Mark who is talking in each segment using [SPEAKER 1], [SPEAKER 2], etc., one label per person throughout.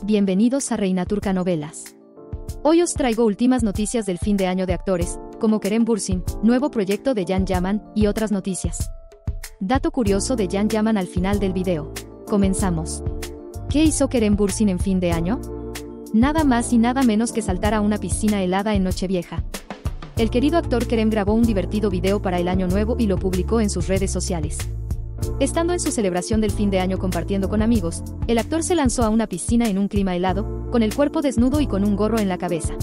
[SPEAKER 1] Bienvenidos a Reina Turca Novelas. Hoy os traigo últimas noticias del fin de año de actores, como Kerem Bürsin, nuevo proyecto de Can Yaman, y otras noticias. Dato curioso de Can Yaman al final del video. Comenzamos. ¿Qué hizo Kerem Bürsin en fin de año? Nada más y nada menos que saltar a una piscina helada en Nochevieja. El querido actor Kerem grabó un divertido video para el año nuevo y lo publicó en sus redes sociales. Estando en su celebración del fin de año compartiendo con amigos, el actor se lanzó a una piscina en un clima helado, con el cuerpo desnudo y con un gorro en la cabeza.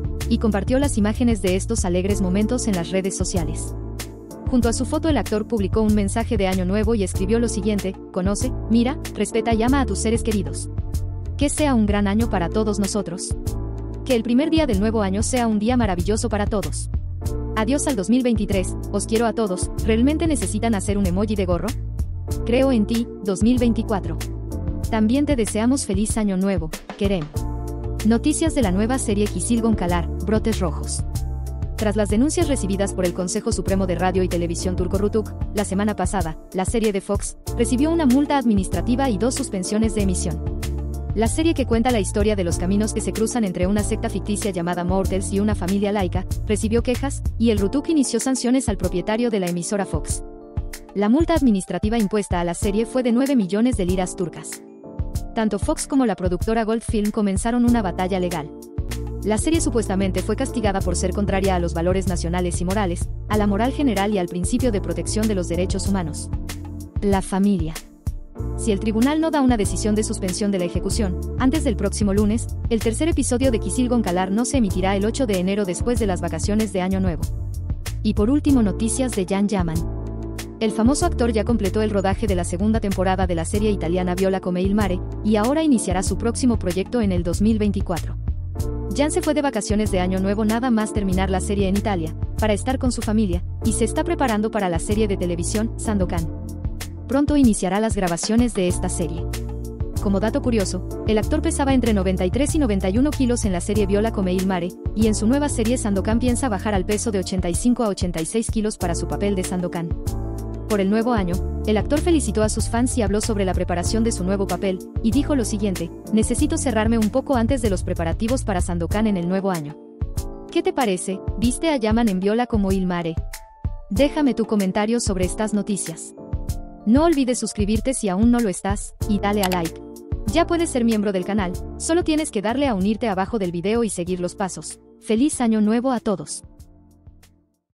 [SPEAKER 1] Y compartió las imágenes de estos alegres momentos en las redes sociales. Junto a su foto el actor publicó un mensaje de año nuevo y escribió lo siguiente: conoce, mira, respeta y ama a tus seres queridos. Que sea un gran año para todos nosotros. Que el primer día del nuevo año sea un día maravilloso para todos. Adiós al 2023, os quiero a todos. ¿Realmente necesitan hacer un emoji de gorro? Creo en ti, 2024. También te deseamos feliz año nuevo, Kerem. Noticias de la nueva serie Kicil Goncalar, Brotes Rojos. Tras las denuncias recibidas por el Consejo Supremo de Radio y Televisión turco RTÜK, la semana pasada, la serie de Fox recibió una multa administrativa y 2 suspensiones de emisión. La serie, que cuenta la historia de los caminos que se cruzan entre una secta ficticia llamada Mortals y una familia laica, recibió quejas, y el RTÜK inició sanciones al propietario de la emisora Fox. La multa administrativa impuesta a la serie fue de 9 millones de liras turcas. Tanto Fox como la productora Gold Film comenzaron una batalla legal. La serie supuestamente fue castigada por ser contraria a los valores nacionales y morales, a la moral general y al principio de protección de los derechos humanos. La familia. Si el tribunal no da una decisión de suspensión de la ejecución, antes del próximo lunes, el tercer episodio de Kicil Goncalar no se emitirá el 8 de enero después de las vacaciones de Año Nuevo. Y por último, noticias de Can Yaman. El famoso actor ya completó el rodaje de la segunda temporada de la serie italiana Viola come il mare, y ahora iniciará su próximo proyecto en el 2024. Can se fue de vacaciones de Año Nuevo nada más terminar la serie en Italia, para estar con su familia, y se está preparando para la serie de televisión, Sandokan. Pronto iniciará las grabaciones de esta serie. Como dato curioso, el actor pesaba entre 93 y 91 kilos en la serie Viola come il mare, y en su nueva serie Sandokan piensa bajar al peso de 85 a 86 kilos para su papel de Sandokan. Por el nuevo año, el actor felicitó a sus fans y habló sobre la preparación de su nuevo papel, y dijo lo siguiente: necesito cerrarme un poco antes de los preparativos para Sandokan en el nuevo año. ¿Qué te parece? ¿Viste a Yaman en Viola come il mare? Déjame tu comentario sobre estas noticias. No olvides suscribirte si aún no lo estás, y dale a like. Ya puedes ser miembro del canal, solo tienes que darle a unirte abajo del video y seguir los pasos. ¡Feliz año nuevo a todos!